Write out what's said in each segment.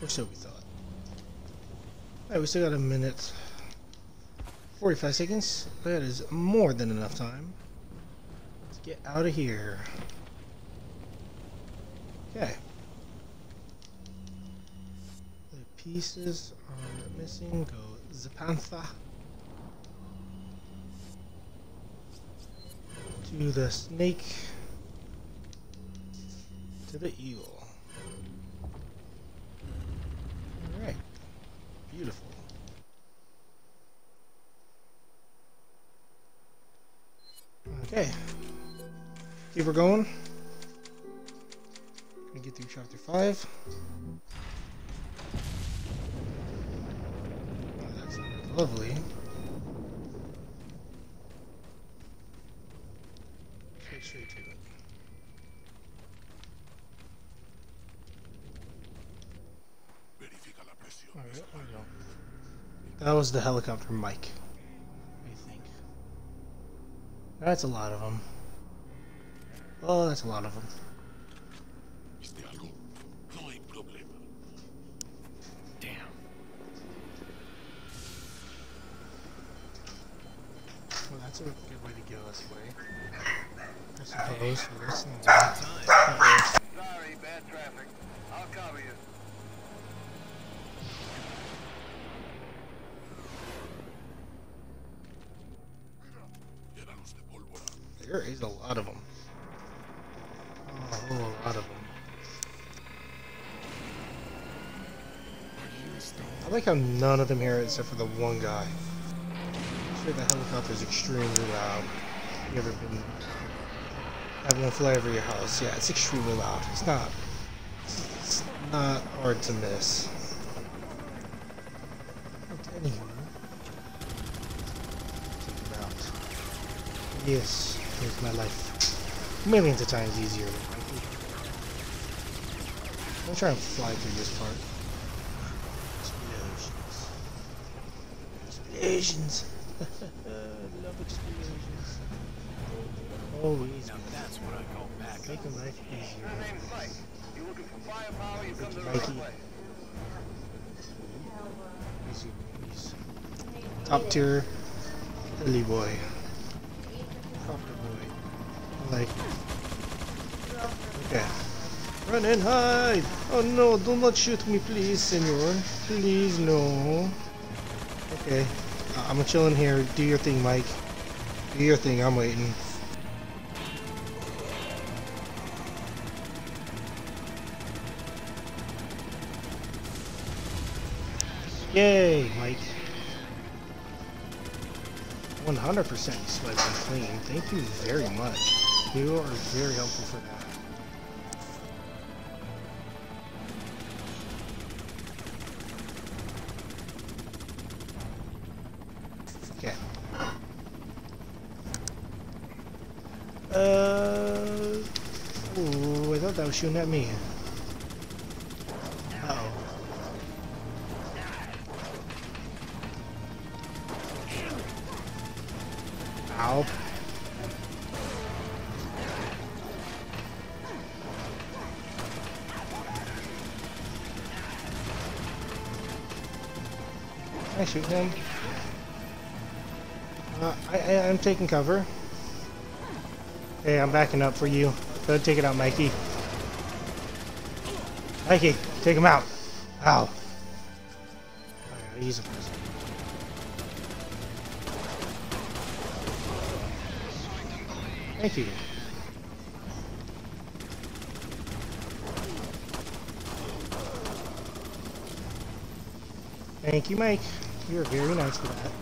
Or so we thought. Alright, we still got a minute 45 seconds. That is more than enough time to get out of here. Okay. The pieces are missing. Go Zapantha. To the snake. To the eagle. Alright. Beautiful. Okay. Keep her going. Gonna get through chapter 5. Oh, that's lovely. Get straight to it. Alright, there we go. That was the helicopter mic, I think. That's a lot of them. Oh, that's a lot of them. Damn. Well, that's a good way to go this way. I suppose. Sorry, bad traffic. I'll cover you. There is a lot of them. Oh, a lot of them. I like how none of them hear it except for the one guy. I'm sure the helicopter is extremely loud. You ever been having one fly over your house? Yeah, it's extremely loud. It's not hard to miss. But anywho, take it out. Yes. Makes my life millions of times easier. I'm trying to fly through this part. Explosions. Explosions. Love explosions. Always. Now that's what I call back. Making life easier. My name's Mike. You looking for firepower? You come to the right place. He's top tier Lily boy. Like, okay, run and hide. Oh no, do not shoot me, please, senor. Please, no. Okay, I'm chilling here. Do your thing, Mike. Do your thing. I'm waiting. Yay, Mike. 100% sweat and clean. Thank you very much. You are very helpful for that. Okay. Oh, I thought that was shooting at me. Uh-oh. Ow. Can I shoot him? I'm taking cover. Hey, I'm backing up for you. Go take it out, Mikey. Mikey, take him out. Ow. Alright, I'll use him for a second. Thank you. Thank you, Mike. You're very nice for that.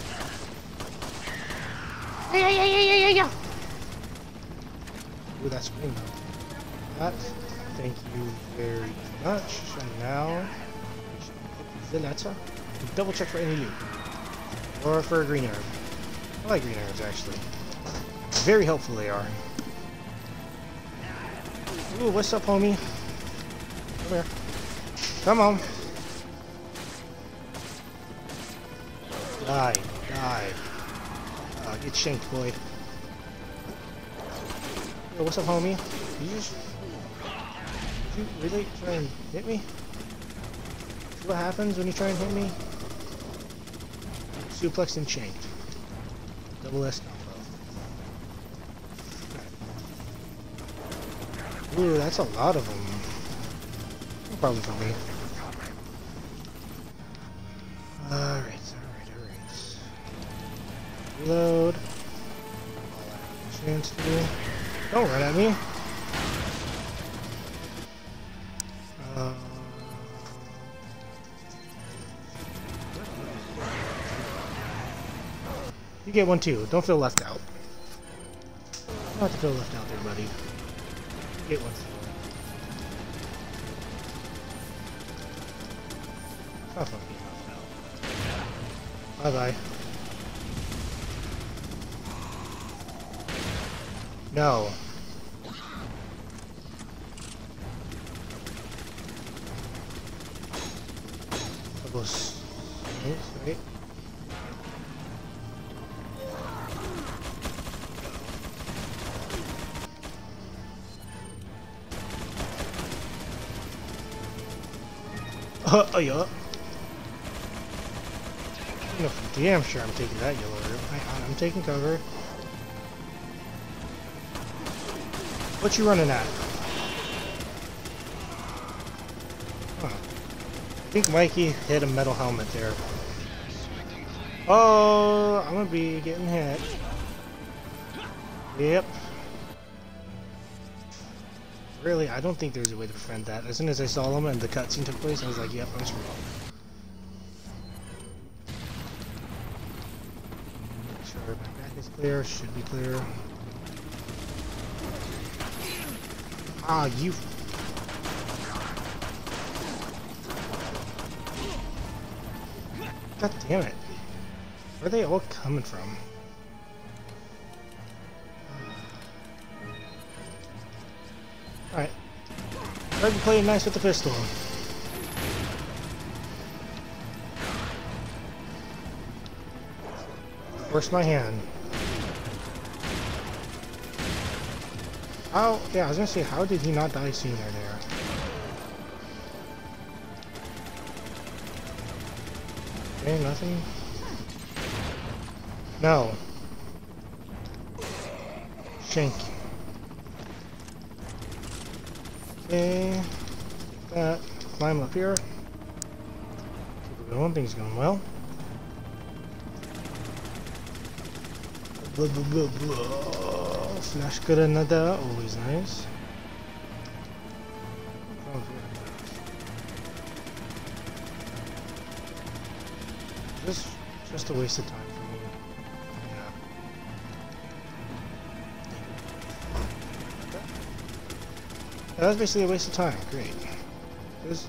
Yeah. Ooh, that's green though. That. Thank you very much. So now, Ziletta. Double check for any loot. Or for a green herb. I like green herbs actually. Very helpful they are. Ooh, what's up, homie? Come here. Come on. Die. Get shanked, boy. Yo, what's up, homie? Did you really try and hit me? See what happens when you try and hit me? Suplex and chain. Double S combo. Ooh, that's a lot of them. No problem for me. Alright. Reload. Chance to. Don't run at me. You get one too. Don't feel left out. Not to feel left out there, buddy. You get one too. It's not fun being left out. Bye bye. No. Those right? Oh yeah. No, for damn sure I'm taking that yellow herb. I'm taking cover. What you running at? Huh. I think Mikey hit a metal helmet there. Oh, I'm gonna be getting hit. Yep. Really, I don't think there's a way to prevent that. As soon as I saw them and the cutscene took place, I was like, yep, I'm screwed. Make sure my back is clear, should be clear. Ah, you. God damn it. Where are they all coming from? Alright. Try to play nice with the pistol. Force my hand. How? Yeah, I was gonna say, how did he not die seeing her there? Okay, nothing. No. Shank. Okay. Take that. Climb up here. Keep it going. Things going well. Blah, blah, blah, blah. Flash granada, always nice. Just a waste of time for me. Yeah. That was basically a waste of time. Great. It was great.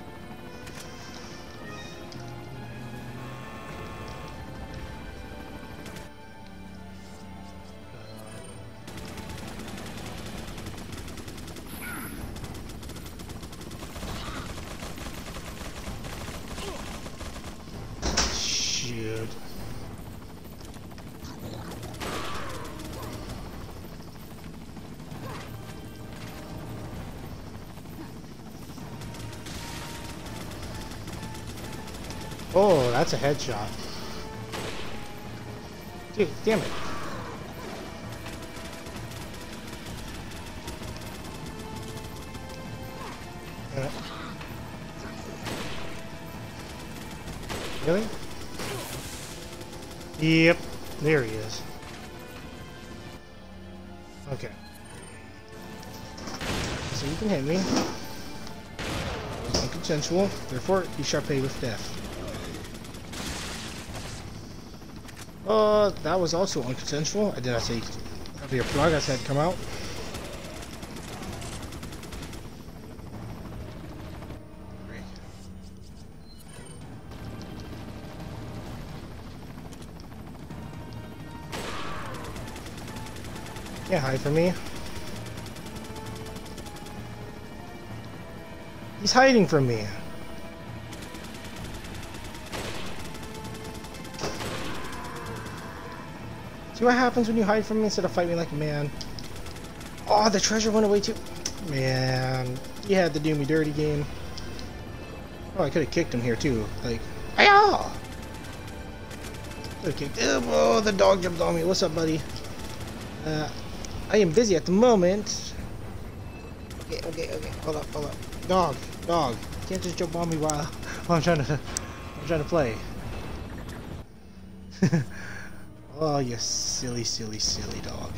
Shoot. Oh, that's a headshot. Dude, damn it. Really? Yep, there he is. Okay. So you can hit me. It's unconsensual, therefore you shall pay with death. That was also unconsensual. I did not say have your plug, I said come out. Great. Can't hide from me. He's hiding from me. See what happens when you hide from me instead of fight me like a man? Oh, the treasure went away too. Man, you had to do me dirty, game. Oh, I could have kicked him here too. Like, hiya! Could have kicked him. Oh, the dog jumped on me. What's up, buddy? I am busy at the moment. Okay. Hold up. Dog. You can't just jump on me while I'm trying to play. Oh, you silly dog.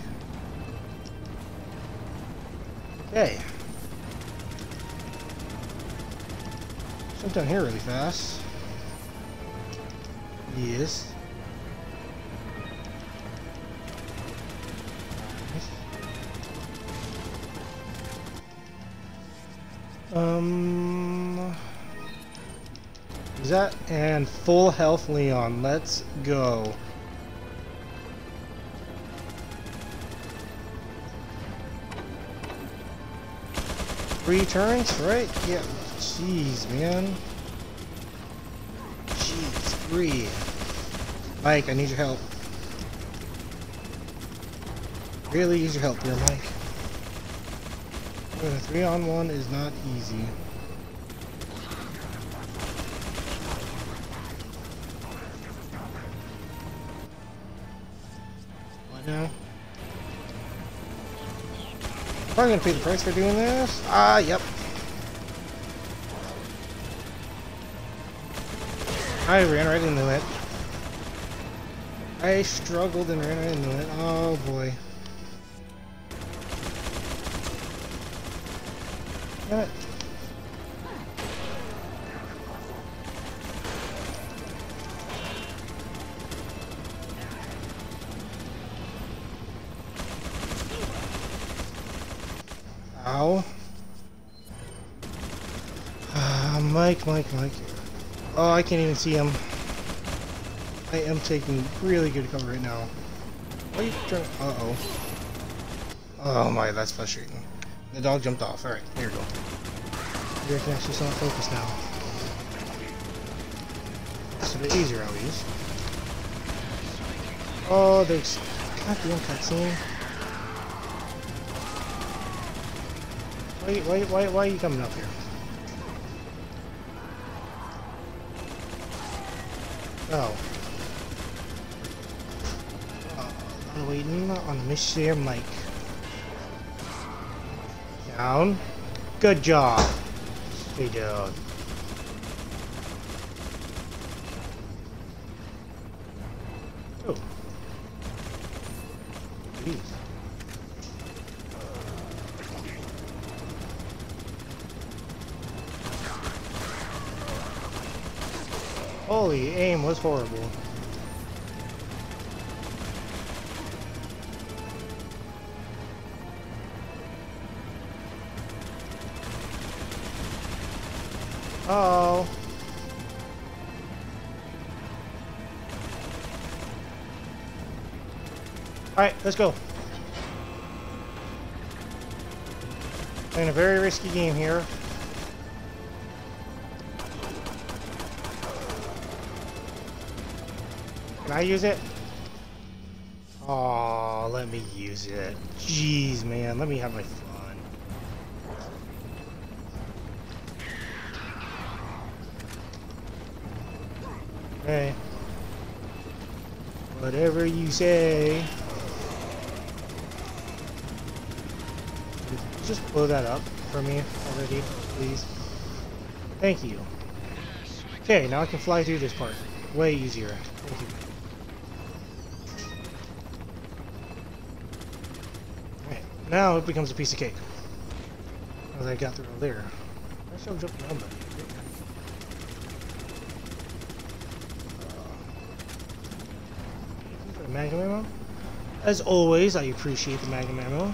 Okay. Jump down here really fast. Yes. Is that and full health Leon? Let's go. 3 turns, right? Yeah. Jeez, man. Jeez, 3. Mike, I need your help. Really need your help here, Mike. 3-on-1 is not easy. What now? Probably gonna pay the price for doing this. Yep. I ran right into it. I struggled and ran right into it. Oh boy. Damn it. Ow. Mike. Oh, I can't even see him. I am taking really good cover right now. Why are you trying to... Uh-oh. Oh my, that's frustrating. The dog jumped off. Alright, here we go. Here I can actually start focus now. It's a bit easier at least. Oh, there's... goddamn cutscene. Why are you coming up here? Oh. I'm waiting on Mr. Mike. Down. Good job. Stay down. Oh. Jeez. Holy, aim was horrible. Uh-oh. Alright, let's go. Playing a very risky game here. Can I use it? Oh, let me use it. Jeez, man, let me have my fun. Okay. Whatever you say. Just blow that up for me already, please. Thank you. Okay, now I can fly through this part. Way easier. Thank you. Now it becomes a piece of cake. As I got through there. I should jump down that. Magnum ammo. As always, I appreciate the Magnum ammo.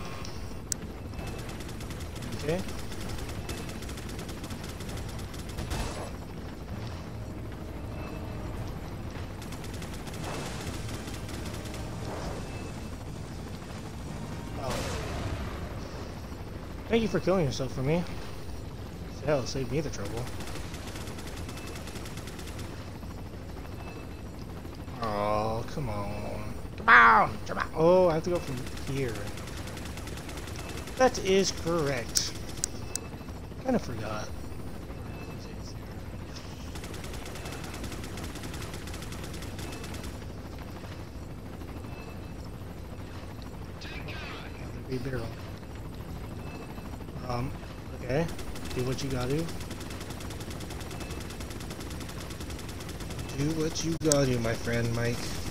Okay. Thank you for killing yourself for me. Hell, it saved me the trouble. Oh, come on. Come on! Come on! Oh, I have to go from here. That is correct. Kind of forgot. be barrel. Okay. Do what you gotta do. Do what you gotta do, my friend Mike.